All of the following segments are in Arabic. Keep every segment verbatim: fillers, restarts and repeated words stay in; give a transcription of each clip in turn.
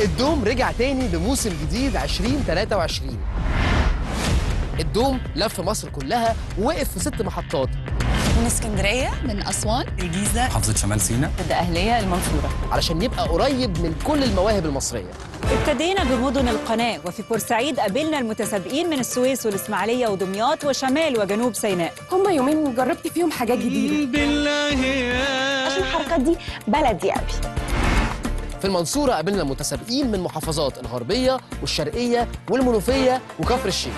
الدوم رجع تاني بموسم جديد ألفين وتلاتة وعشرين. الدوم لف مصر كلها ووقف في ست محطات، من اسكندريه، من اسوان، الجيزه، محافظه شمال سيناء، الدقهليه، المنصوره، علشان يبقى قريب من كل المواهب المصريه. ابتدينا بمدن القناه، وفي بورسعيد قابلنا المتسابقين من السويس والاسماعيليه ودمياط وشمال وجنوب سيناء. هم يومين جربت فيهم حاجات جديده بالله عشان الحركات دي بلدي قوي. في المنصورة قابلنا متسابقين من محافظات الغربية والشرقية والمنوفية وكفر الشيخ.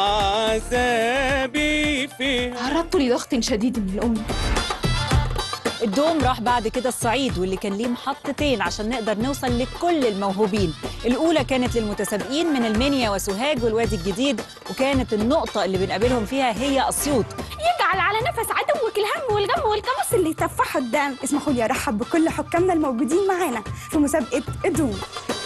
وعذابي فيها تعرضت لضغط شديد من الأم. الدوم راح بعد كده الصعيد، واللي كان ليه محطتين عشان نقدر نوصل لكل الموهوبين. الأولى كانت للمتسابقين من المنيا وسوهاج والوادي الجديد، وكانت النقطة اللي بنقابلهم فيها هي أسيوط. يجعل على نفس عدوك الهم والغم والكبس اللي يتفحوا الدم. اسمحوا لي أرحب بكل حكامنا الموجودين معانا في مسابقة الدوم.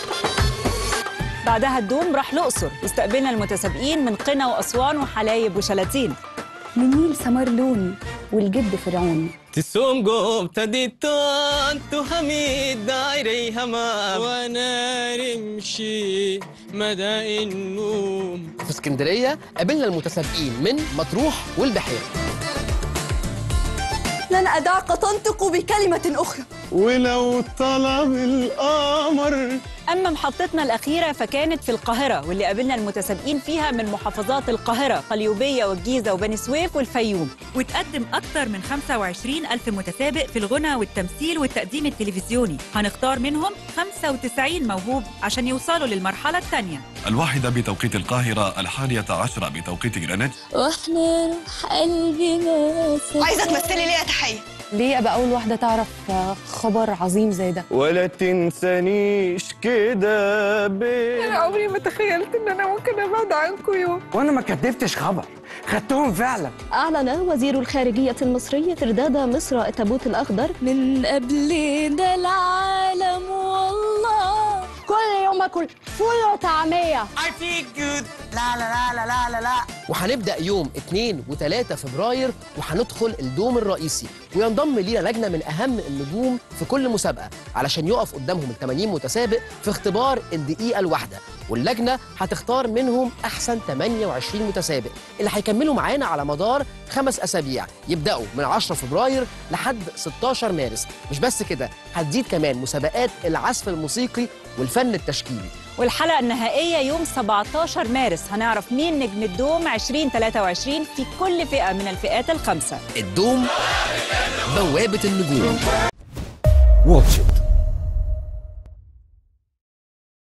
بعدها الدوم راح الأقصر، واستقبلنا المتسابقين من قنا وأسوان وحلايب وشلاتين. من نيل سمار لوني والجد فرعوني. تسوم قوم تديتون تهميد دايري هما وانا رمشي مدى النوم. في اسكندرية قابلنا المتسابقين من مطروح والبحيرة. لن أدعك تنطق بكلمة أخرى ولو طلب القمر. أما محطتنا الأخيرة فكانت في القاهرة، واللي قابلنا المتسابقين فيها من محافظات القاهرة، قليوبية والجيزة وبني سويف والفيوم. وتقدم أكثر من خمسة وعشرين ألف متسابق في الغنى والتمثيل والتقديم التلفزيوني. هنختار منهم خمسة وتسعين موهوب عشان يوصلوا للمرحلة الثانية. الواحدة بتوقيت القاهرة، الحادية عشرة بتوقيت جرينتش. واحنا روح قلبي ما عايزه تمثلي ليه يا تحيه؟ ليه أبقى أول واحدة تعرف خبر عظيم زي ده؟ ولا تنسانيش كده بيه. أنا عمري ما تخيلت إن أنا ممكن أبعد عنكم يوم. وانا ما كدبتش خبر، خدتهم فعلا. أعلن وزير الخارجية المصري ترداد مصر التابوت الأخضر من قبل ده العالم والله. كل يوم أكل فول وطعمية. I feel good. لا لا لا لا لا لا لا. وهنبدأ يوم اتنين وتلاتة فبراير، وهندخل الدوم الرئيسي، وينضم لينا لجنة من أهم النجوم في كل مسابقة علشان يقف قدامهم ال ثمانين متسابق في اختبار الدقيقة الواحدة، واللجنة هتختار منهم أحسن ثمانية وعشرين متسابق اللي هيكملوا معانا على مدار خمس أسابيع، يبدأوا من عشرة فبراير لحد ستاشر مارس. مش بس كده، هتزيد كمان مسابقات العزف الموسيقي والفن التشكيلي. والحلقة النهائية يوم سبعتاشر مارس، هنعرف مين نجم الدوم ألفين وتلاتة وعشرين في كل فئة من الفئات الخمسة. الدوم بوابة النجوم. واتش